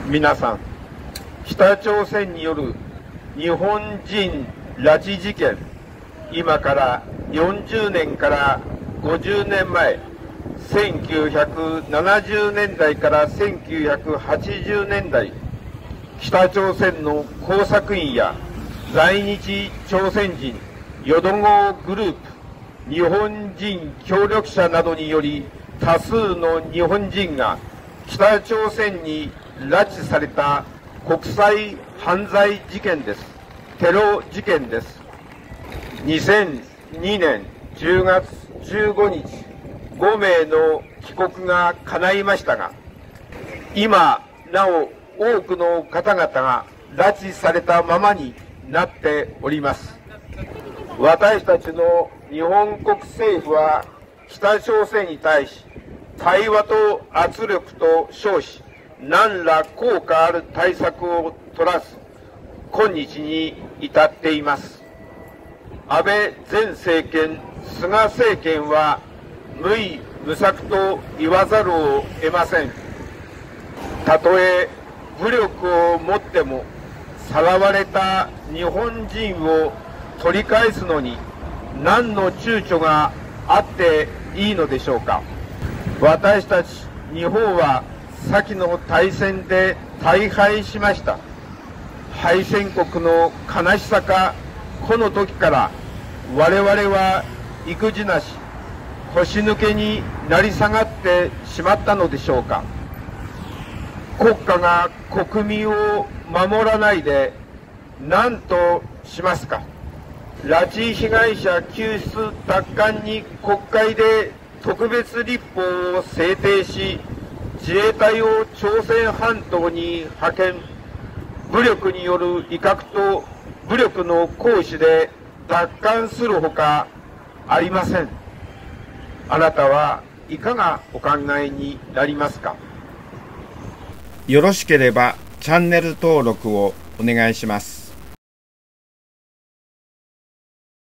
皆さん、北朝鮮による日本人拉致事件、今から40年から50年前、1970年代から1980年代、北朝鮮の工作員や在日朝鮮人淀号グループ、日本人協力者などにより多数の日本人が北朝鮮に拉致された国際犯罪事件です。テロ事件です。2002年10月15日、5名の帰国が叶いましたが、今なお多くの方々が拉致されたままになっております。私たちの日本国政府は北朝鮮に対し、対話と圧力と称し、何ら効果ある対策を取らず、今日に至っています。安倍前政権、菅政権は無為無策と言わざるを得ません。たとえ武力をもっても、さらわれた日本人を取り返すのに何の躊躇があっていいのでしょうか。私たち日本は先の大戦で大敗しました。敗戦国の悲しさか、この時から我々は育児なし、腰抜けになり下がってしまったのでしょうか。国家が国民を守らないで何としますか。拉致被害者救出奪還に国会で特別立法を制定し、自衛隊を朝鮮半島に派遣、武力による威嚇と武力の行使で奪還するほかありません。あなたはいかがお考えになりますか。 よろしければチャンネル登録をお願いします。